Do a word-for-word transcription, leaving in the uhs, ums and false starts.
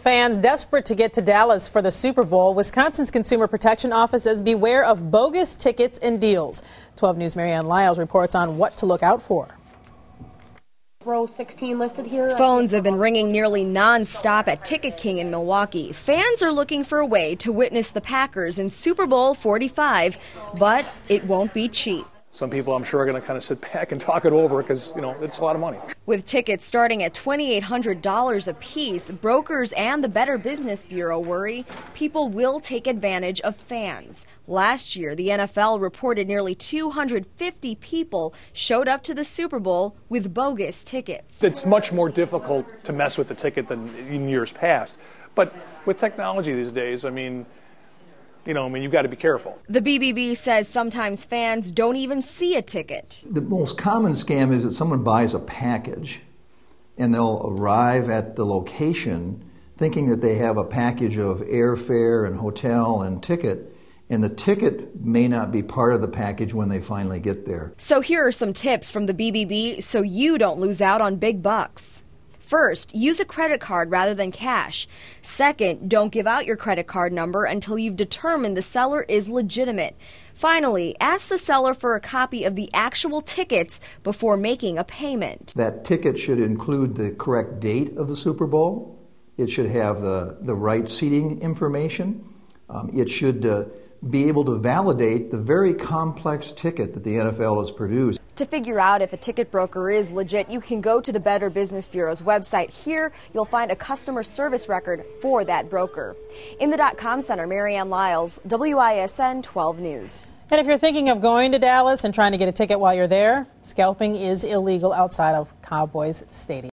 fans desperate to get to Dallas for the Super Bowl. Wisconsin's Consumer Protection Office says beware of bogus tickets and deals. twelve News' Marianne Lyles reports on what to look out for. Row sixteen listed here. Phones have been ringing nearly non-stop at Ticket King in Milwaukee. Fans are looking for a way to witness the Packers in Super Bowl forty-five, but it won't be cheap. Some people, I'm sure, are going to kind of sit back and talk it over because, you know, it's a lot of money. With tickets starting at twenty-eight hundred dollars a piece, brokers and the Better Business Bureau worry people will take advantage of fans. Last year, the N F L reported nearly two hundred fifty people showed up to the Super Bowl with bogus tickets. It's much more difficult to mess with the ticket than in years past. But with technology these days, I mean, You know, I mean, you've got to be careful. The B B B says sometimes fans don't even see a ticket. The most common scam is that someone buys a package and they'll arrive at the location thinking that they have a package of airfare and hotel and ticket, and the ticket may not be part of the package when they finally get there. So here are some tips from the B B B so you don't lose out on big bucks. First, use a credit card rather than cash. Second, don't give out your credit card number until you've determined the seller is legitimate. Finally, ask the seller for a copy of the actual tickets before making a payment. That ticket should include the correct date of the Super Bowl. It should have the, the right seating information. Um, it should uh, be able to validate the very complex ticket that the N F L has produced. To figure out if a ticket broker is legit, you can go to the Better Business Bureau's website. Here, you'll find a customer service record for that broker. In the dot-com center, Marianne Lyles, W I S N twelve News. And if you're thinking of going to Dallas and trying to get a ticket while you're there, scalping is illegal outside of Cowboys Stadium.